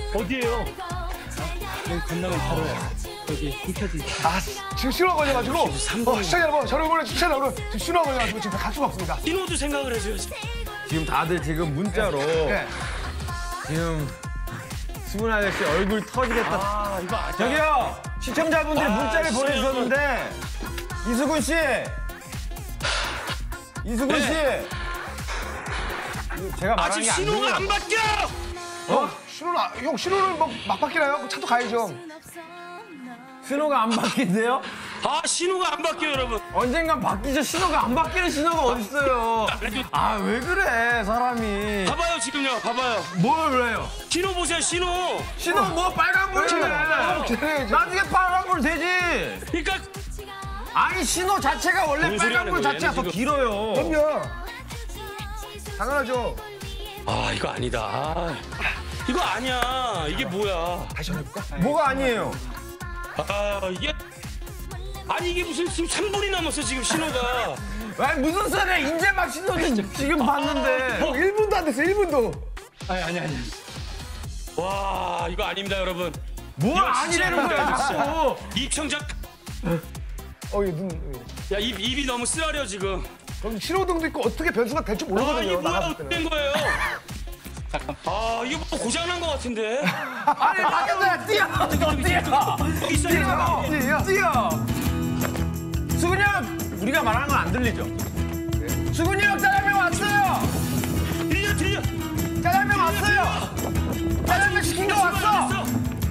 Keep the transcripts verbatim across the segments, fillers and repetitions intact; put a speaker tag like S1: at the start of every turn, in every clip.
S1: 어디에요? 여기 건너면 바로 여기 휘켜지.
S2: 아, 지금 신호가 걸려가지고. 어, 시청자 여러분, 저를 이번에 주차를 여러분 지금 신호가 걸려가지고 지금 갈 수가 없습니다.
S1: 신호도 생각을 해줘야지.
S3: 지금 다들 지금 문자로
S2: 네.
S3: 지금 수근 아저씨 얼굴 터지겠다.
S1: 아, 이거 아니야.
S3: 저기요! 시청자분들이
S1: 아,
S3: 문자를
S1: 진짜
S3: 보내주셨는데 이수근 씨! 이수근 씨! 제가 말한
S1: 아직
S3: 게 안
S1: 신호가 안
S3: 들려.
S1: 바뀌어!
S2: 어? 신호는, 아- 형, 신호는 뭐 막 바뀌나요? 그럼 차도 가야죠.
S3: 신호가 안 바뀐대요?
S1: 아, 신호가 안 바뀌어요, 여러분.
S3: 언젠간 바뀌죠. 신호가 안 바뀌는 신호가 어딨어요. 아, 왜 그래, 사람이.
S1: 봐봐요, 지금요. 봐봐요.
S3: 뭘 해요?
S1: 신호 보세요, 신호.
S3: 신호 뭐 빨간불이네.
S2: 형, 기다려야죠.
S3: 나중에 파란불 되지.
S1: 그러니까
S3: 아니, 신호 자체가 원래
S1: 뭔 소리
S3: 빨간불
S1: 하는 거야,
S3: 자체가 더
S1: 얘는
S3: 길어요.
S2: 그럼요. 당연하죠.
S1: 아, 이거 아니다. 아, 이거 아니야. 이게 뭐야?
S2: 다시 한번 해볼까?
S3: 뭐가 아니에요?
S1: 아, 이게 아니 이게 무슨 지금 삼 분이 남았어 지금 신호가.
S3: 아니, 무슨 소리야. 이제 막 신호를 지금 봤는데.
S2: 형, 일 분도 안 됐어, 일 분도.
S1: 아니 아니 아니. 와, 이거 아닙니다, 여러분.
S3: 뭘
S1: 이거 진짜
S3: 아니라는 거야,
S1: 아닙니다,
S3: 자꾸.
S1: 입청자.
S2: 어, 얘 눈.
S1: 야, 입 입이 너무 쓰라려 지금.
S2: 그럼 신호등도 있고 어떻게 변수가 될지
S1: 아,
S2: 모르거든요.
S1: 이게 뭐야?
S2: 나갔을
S1: 어떻게
S2: 때는.
S1: 된 거예요? 아, 이거 뭐 고장난 거 같은데.
S3: 아니, 바뀌었어요. 뛰어. 뛰어.
S1: 여기 있어요.
S2: 뛰어.
S3: 뛰어. 수근이 형, 우리가 말하는 건 안 들리죠? 수근이 형, 짜장면 왔어요.
S1: 들려 들려.
S3: 짜장면 왔어요. 짜장면 시킨 거 왔어.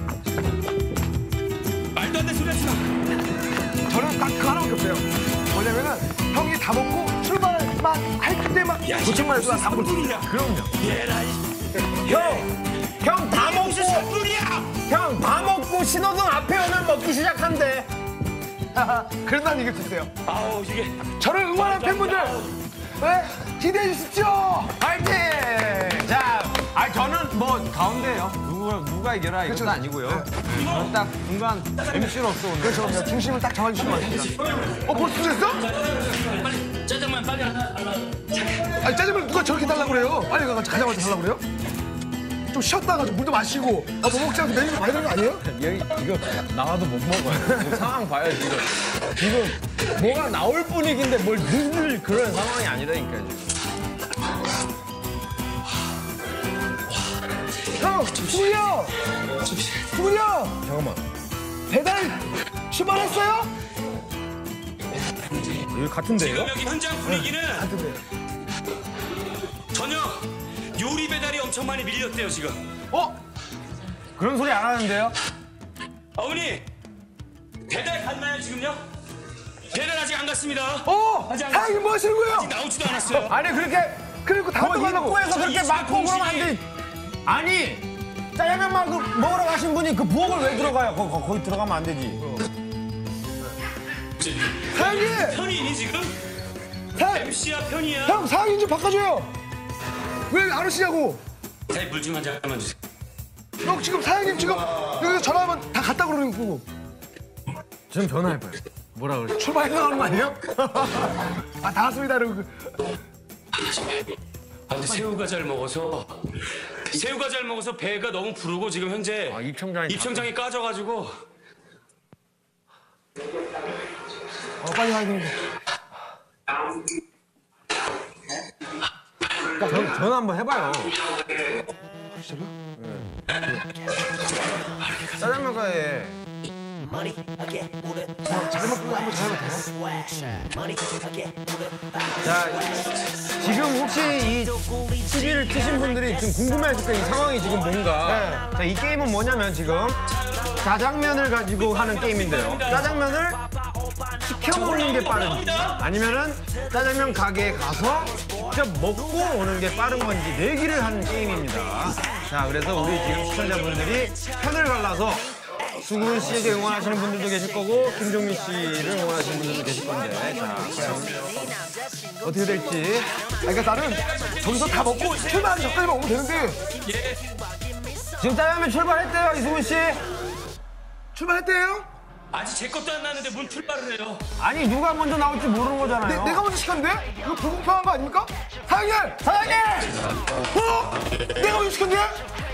S1: 말도 안 되는 소리 하지 마.
S2: 저는 딱 그 하나밖에 없어요. 뭐냐면은 형이 다 먹고 출발만 할 때만 도착만 해도 한 삼 분.
S1: 분이야.
S3: 그럼요.
S1: 얘라 이.
S3: 형, 형 다 먹고,
S1: 무슨 삼 분이야?
S3: 형 다 먹고 신호등 앞에 오면 먹기 시작한대.
S2: 그런다는 얘기 듣세요.
S1: 아우 이게.
S2: 저를 응원한 팬분들, 네, 기대해 주십시오.
S3: 파이팅! 자, 아 저는 뭐 가운데요. 누가 누가 이겨라 이것도
S2: 그렇죠.
S3: 아니고요. 네, 저는 딱 중간 엠씨로서 오늘.
S2: 그렇죠. 그냥 중심을 딱 잡아주시면 됩니다. 어, 벌써 됐어?
S1: 빨리 짜장면 빨리 하나. 하나.
S2: 아니, 짜장면 누가 저렇게 달라고 그래요? 빨리 가서 가자마자 달라고 그래요? 좀 쉬었다가 좀 물도 마시고, 아, 뭐 먹지 않고 메뉴 많이 되는 거 아니에요?
S3: 여기 이거 나와도 못 먹어요. 지금 상황 봐요 지금. 지금 뭐가 나올 분위기인데 뭘 누를 그런 상황이 아니라니까요 지금.
S2: 형, 수근이 형! 수근이 형!
S3: 잠깐만.
S2: 배달 출발했어요?
S3: 여기 같은데요?
S1: 지금 여기 현장 분위기는
S2: 같은데.
S1: 전혀 요리 배달이 엄청 많이 밀렸대요 지금.
S2: 어?
S3: 그런 소리 안 하는데요?
S1: 어머니 배달 갔나요 지금요? 배달 아직 안 갔습니다.
S2: 어?
S1: 아직 안
S2: 사장님 뭐 하시는 거예요?
S1: 아직 나오지도 않았어요.
S3: 아니 그렇게
S2: 그리고 다음
S3: 뭐
S2: 또 가려고.
S3: 입구에서 그렇게 막고 그러면 안 돼. 아니 짜장면만 그 먹으러 가신 분이 그 부엌을 왜 들어가요? 거, 거, 거기 들어가면 안 되지.
S2: 사장님!
S1: 편이니 지금?
S2: 사장님!
S1: 엠씨야 편이야?
S2: 형, 사장님 좀 바꿔줘요. 왜 안 오시냐고.
S1: 사장님 물 좀 한 잔만 주세요.
S2: 형, 지금 사장님 지금 여기서 전화하면 다 갔다 그러는 거고.
S3: 지금 전화해봐요. 뭐라 그래?
S2: 출발해 나가는 거 아니에요? 아, 다 왔습니다. 이러고.
S1: 아, 근데 새우가 잘 먹어서 새우가 잘 먹어서 배가 너무 부르고 지금 현재
S3: 아, 입청장이
S1: 입청장이 까져가지고
S2: 어, 빨리 가야 되는데.
S3: 전, 전화 한번 해봐요. 짜장면 가게.
S2: 잘못 보면 한번 잘못 돼요?
S3: 자, 지금 혹시 이 티비를 트신 분들이 지금 궁금해하실 거예요. 이 상황이 지금 뭔가. 자, 이 게임은 뭐냐면 지금 짜장면을 가지고 하는 게임인데요. 짜장면을 시켜 먹는 게 빠른지 아니면은 짜장면 가게에 가서 직접 먹고 오는 게 빠른 건지 내기를 하는 게임입니다. 자, 그래서 우리 지금 시청자분들이 편을 갈라서 수근 씨에게 응원하시는 분들도 계실 거고 김종민 씨를 응원하시는 분들도 계실 건데 자, 과연 어떻게 될지.
S2: 아, 그러니까 나는 저기서 다 먹고 출발하기 전까지만 오면 되는데.
S3: 지금 짜장면 출발했대요, 이수근 씨.
S2: 출발했대요?
S1: 아직 제 것도 안 나는데 문 출발을 해요.
S3: 아니 누가 먼저 나올지 모르는
S2: 내,
S3: 거잖아요.
S2: 내가 먼저 시켰는데? 이거 불공평한 거 아닙니까? 사장님! 사장님! 어? 내가 먼저 시켰는데?